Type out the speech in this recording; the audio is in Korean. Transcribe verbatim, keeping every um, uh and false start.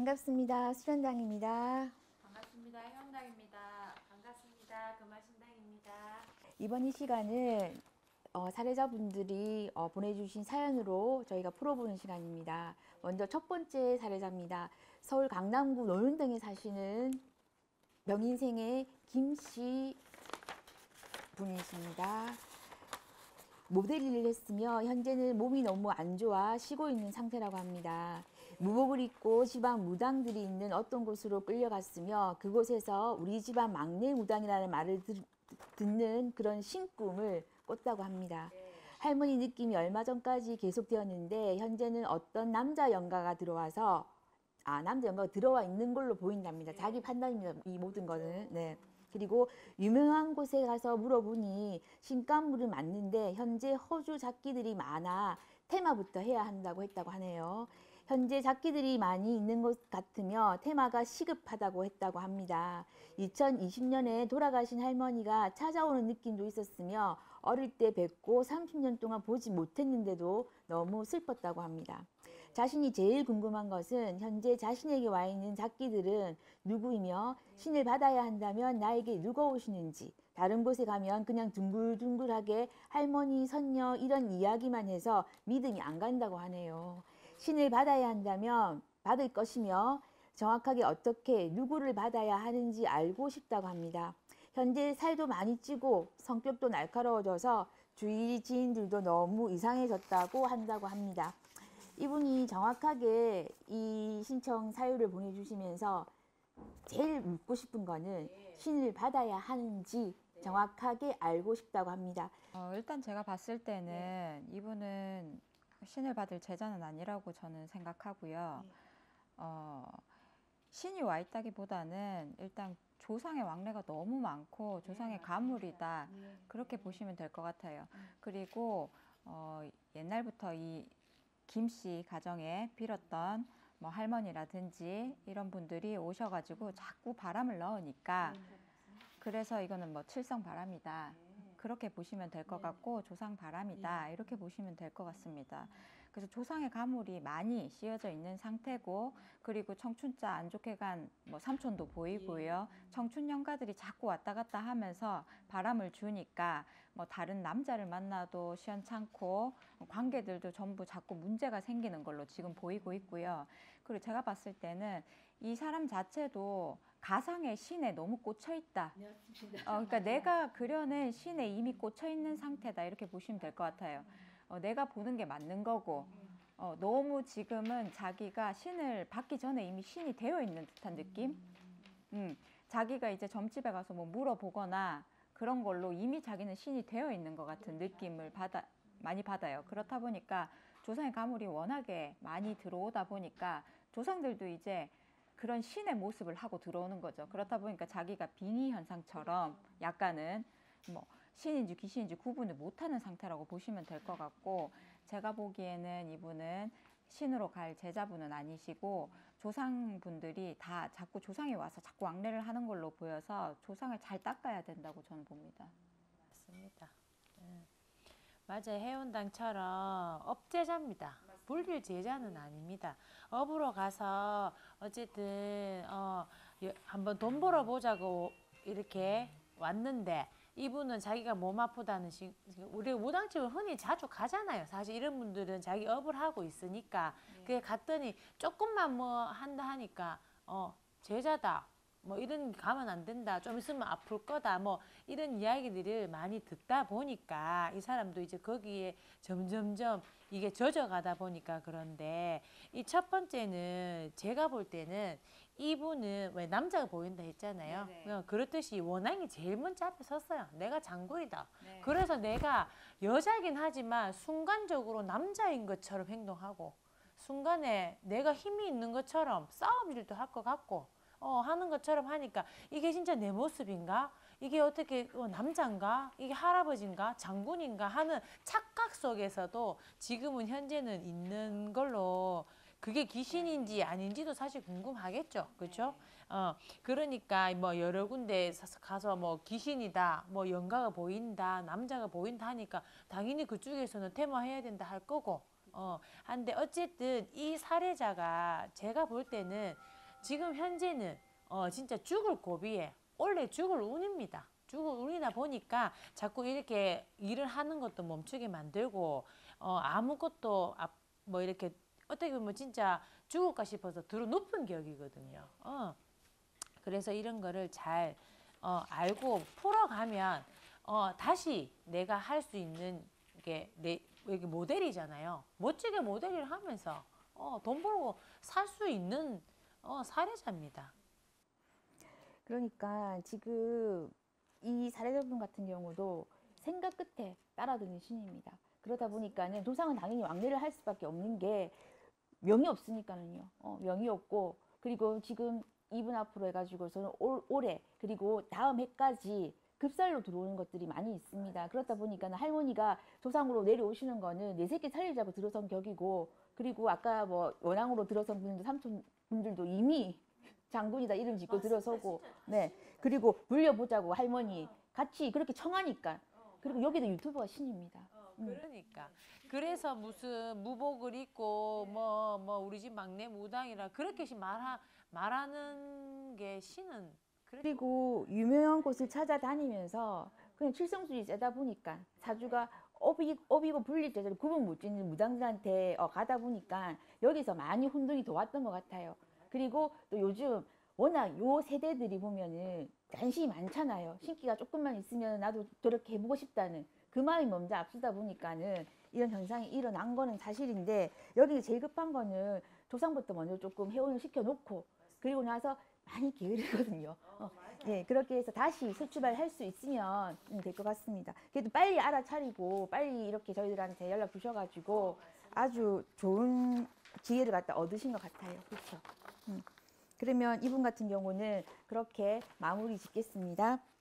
반갑습니다. 수련당입니다. 반갑습니다. 회원당입니다. 반갑습니다. 금화신당입니다. 이번 이 시간은 어, 사례자분들이 어, 보내주신 사연으로 저희가 풀어보는 시간입니다. 먼저 첫 번째 사례자입니다. 서울 강남구 노현동에 사시는 명인생의 김씨 분이십니다. 모델 일을 했으며 현재는 몸이 너무 안 좋아 쉬고 있는 상태라고 합니다. 무복을 입고 집안 무당들이 있는 어떤 곳으로 끌려갔으며 그곳에서 우리 집안 막내 무당이라는 말을 들, 듣는 그런 신꿈을 꿨다고 합니다. 할머니 느낌이 얼마 전까지 계속되었는데 현재는 어떤 남자 영가가 들어와서 아 남자 영가가 들어와 있는 걸로 보인답니다. 자기 판단입니다. 이 모든 거는. 네. 그리고 유명한 곳에 가서 물어보니 신감물은 맞는데 현재 허주 작기들이 많아 테마부터 해야 한다고 했다고 하네요. 현재 작기들이 많이 있는 곳 같으며 테마가 시급하다고 했다고 합니다. 이천이십 년에 돌아가신 할머니가 찾아오는 느낌도 있었으며 어릴 때 뵙고 삼십 년 동안 보지 못했는데도 너무 슬펐다고 합니다. 자신이 제일 궁금한 것은 현재 자신에게 와 있는 작기들은 누구이며 신을 받아야 한다면 나에게 누가 오시는지, 다른 곳에 가면 그냥 둥글둥글하게 할머니, 선녀 이런 이야기만 해서 믿음이 안 간다고 하네요. 신을 받아야 한다면 받을 것이며 정확하게 어떻게 누구를 받아야 하는지 알고 싶다고 합니다. 현재 살도 많이 찌고 성격도 날카로워져서 주위 지인들도 너무 이상해졌다고 한다고 합니다. 이분이 정확하게 이 신청 사유를 보내주시면서 제일 묻고 싶은 거는 신을 받아야 하는지 정확하게 알고 싶다고 합니다. 어, 일단 제가 봤을 때는 이분은 신을 받을 제자는 아니라고 저는 생각하고요. 어, 신이 와 있다기보다는 일단 조상의 왕래가 너무 많고 조상의 가물이다. 그렇게 보시면 될 것 같아요. 그리고 어, 옛날부터 이 김씨 가정에 빌었던 뭐 할머니라든지 이런 분들이 오셔가지고 자꾸 바람을 넣으니까 그래서 이거는 뭐 칠성 바람이다. 그렇게 보시면 될 것 같고 조상 바람이다. 이렇게 보시면 될 것 같습니다. 그래서 조상의 가물이 많이 씌어져 있는 상태고 그리고 청춘자 안 좋게 간 뭐 삼촌도 보이고요. 청춘 영가들이 자꾸 왔다 갔다 하면서 바람을 주니까 뭐 다른 남자를 만나도 시원찮고 관계들도 전부 자꾸 문제가 생기는 걸로 지금 보이고 있고요. 그리고 제가 봤을 때는 이 사람 자체도 가상의 신에 너무 꽂혀 있다. 어, 그러니까 내가 그려낸 신에 이미 꽂혀 있는 상태다. 이렇게 보시면 될 것 같아요. 어, 내가 보는 게 맞는 거고 어, 너무 지금은 자기가 신을 받기 전에 이미 신이 되어 있는 듯한 느낌? 음, 자기가 이제 점집에 가서 뭐 물어보거나 그런 걸로 이미 자기는 신이 되어 있는 것 같은 느낌을 받아, 많이 받아요. 그렇다 보니까 조상의 가물이 워낙에 많이 들어오다 보니까 조상들도 이제 그런 신의 모습을 하고 들어오는 거죠. 그렇다 보니까 자기가 빙의 현상처럼 약간은 뭐 신인지 귀신인지 구분을 못하는 상태라고 보시면 될 것 같고 제가 보기에는 이분은 신으로 갈 제자분은 아니시고 조상분들이 다 자꾸 조상이 와서 자꾸 왕래를 하는 걸로 보여서 조상을 잘 닦아야 된다고 저는 봅니다. 맞습니다. 네. 맞아요. 해운당처럼 업제자입니다. 불릴 제자는 아닙니다. 업으로 가서 어쨌든 어, 한번 돈 벌어보자고 이렇게 왔는데 이분은 자기가 몸 아프다는 식, 우리 무당집을 흔히 자주 가잖아요. 사실 이런 분들은 자기 업을 하고 있으니까 그게 갔더니 조금만 뭐 한다 하니까 어 제자다. 뭐 이런 가면 안 된다. 좀 있으면 아플 거다. 뭐 이런 이야기들을 많이 듣다 보니까 이 사람도 이제 거기에 점점점 이게 젖어가다 보니까 그런데 이 첫 번째는 제가 볼 때는 이분은 왜 남자가 보인다 했잖아요. 네네. 그렇듯이 원앙이 제일 먼저 앞에 섰어요. 내가 장군이다. 네. 그래서 내가 여자이긴 하지만 순간적으로 남자인 것처럼 행동하고 순간에 내가 힘이 있는 것처럼 싸움 일도 할 것 같고 어, 하는 것처럼 하니까 이게 진짜 내 모습인가? 이게 어떻게 어, 남자인가? 이게 할아버지인가? 장군인가? 하는 착각 속에서도 지금은 현재는 있는 걸로 그게 귀신인지 아닌지도 사실 궁금하겠죠. 그렇죠? 어, 그러니까 뭐 여러 군데 가서 뭐 귀신이다, 뭐 영가가 보인다, 남자가 보인다 하니까 당연히 그쪽에서는 테마해야 된다 할 거고 어, 한데 어쨌든 이 사례자가 제가 볼 때는 지금 현재는 어, 진짜 죽을 고비에 원래 죽을 운입니다. 죽을 운이다 보니까 자꾸 이렇게 일을 하는 것도 멈추게 만들고 어, 아무것도 아, 뭐 이렇게 어떻게 보면 진짜 죽을까 싶어서 들어 높은 격이거든요. 어. 그래서 이런 거를 잘 어, 알고 풀어가면 어, 다시 내가 할 수 있는 게 내 이게 모델이잖아요. 멋지게 모델 일을 하면서 어, 돈 벌고 살 수 있는 어, 사례자입니다. 그러니까 지금 이 사례자분 같은 경우도 생각 끝에 따라드는 신입니다. 그러다 보니까는 조상은 당연히 왕래를 할 수밖에 없는 게 명이 없으니까는요. 어, 명이 없고 그리고 지금 이분 앞으로 해가지고서는 올, 올해 그리고 다음 해까지 급살로 들어오는 것들이 많이 있습니다. 그렇다 보니까 할머니가 조상으로 내려오시는 거는 내 새끼 살리자고 들어선 격이고 그리고 아까 뭐 원앙으로 들어선 분들도 삼촌 분들도 이미 장군이다 이름 짓고 들어서고 네 그리고 물려보자고 할머니 같이 그렇게 청하니까 그리고 여기도 유튜버가 신입니다. 음. 그러니까 그래서 무슨 무복을 입고 뭐 뭐 우리 집 막내 무당이라 그렇게 말하 말하는 게 신은 그래. 그리고 유명한 곳을 찾아다니면서 그냥 칠성술이 세다 보니까 사주가 업이, 업이고 불릴 제자를 구분 못 짓는 무당들한테 어, 가다 보니까 여기서 많이 혼돈이 더 왔던 것 같아요. 그리고 또 요즘 워낙 요 세대들이 보면은 관심이 많잖아요. 신기가 조금만 있으면 나도 저렇게 해보고 싶다는 그 마음이 먼저 앞서다 보니까는 이런 현상이 일어난 거는 사실인데 여기 제일 급한 거는 조상부터 먼저 조금 회원을 시켜놓고 그리고 나서 많이 게으르거든요. 어, 예, 그렇게 해서 다시 새 출발할 수 있으면 될 것 같습니다. 그래도 빨리 알아차리고 빨리 이렇게 저희들한테 연락 주셔가지고 아주 좋은 기회를 갖다 얻으신 것 같아요. 그렇죠? 음. 그러면 이분 같은 경우는 그렇게 마무리 짓겠습니다.